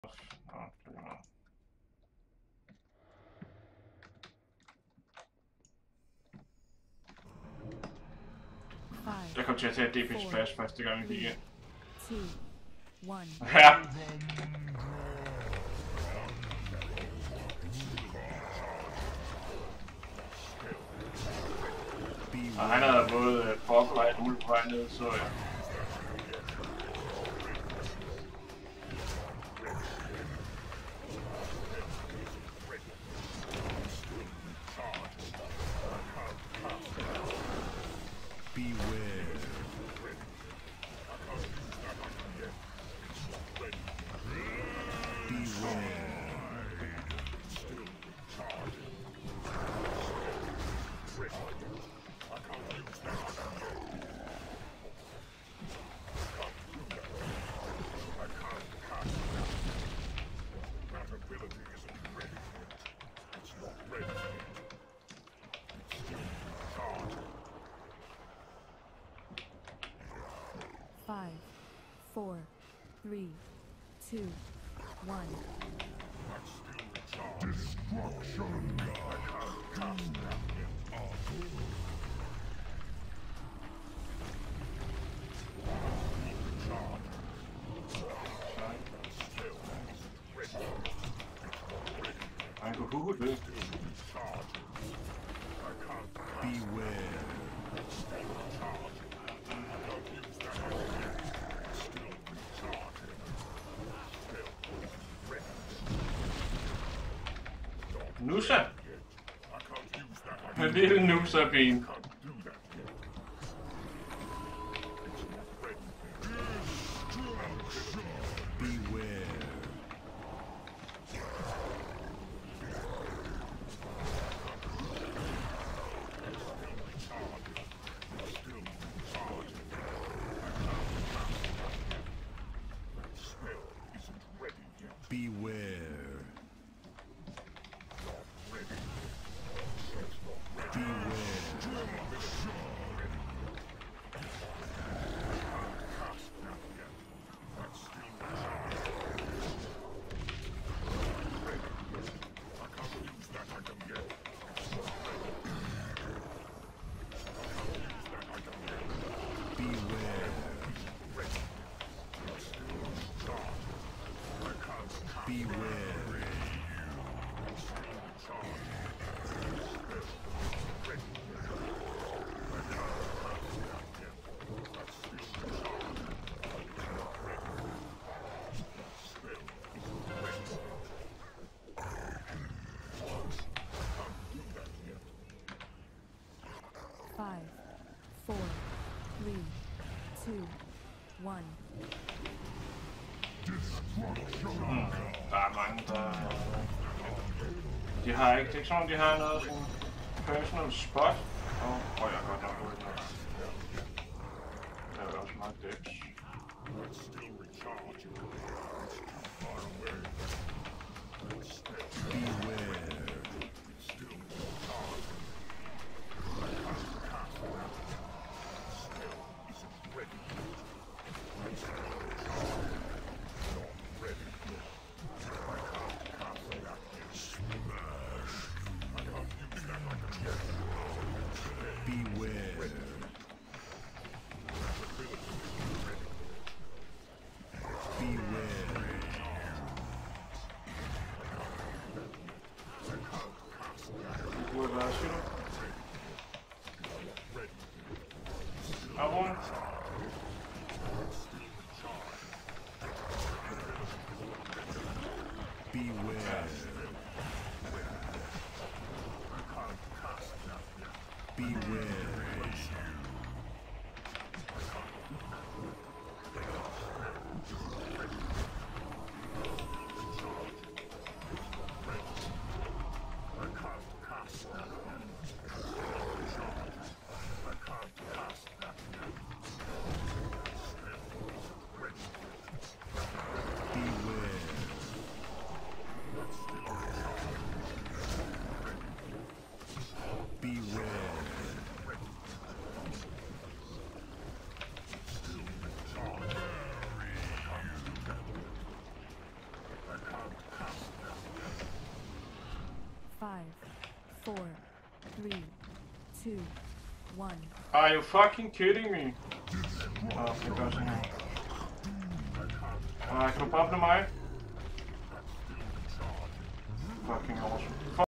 Jeg kom til at tage DP Splash første gang, vi gik ind. Ja. Og han havde både Fog på vej og Ul på vej ned, så ja. Five, four, three, two, one. Han kunne huge det. Nusa! En lille Nusa-ben. Five, four, three, two, one. Der er mange, der... De har ikke... Det er ikke sådan, de har noget sådan... Personal spot. Jeg er godt nok ude der. Der er også meget dæks. 4, 3, 2, 1. Are you fucking kidding me? Åh, det gør sådan her. Kan du poppe mig? Fucking awesome.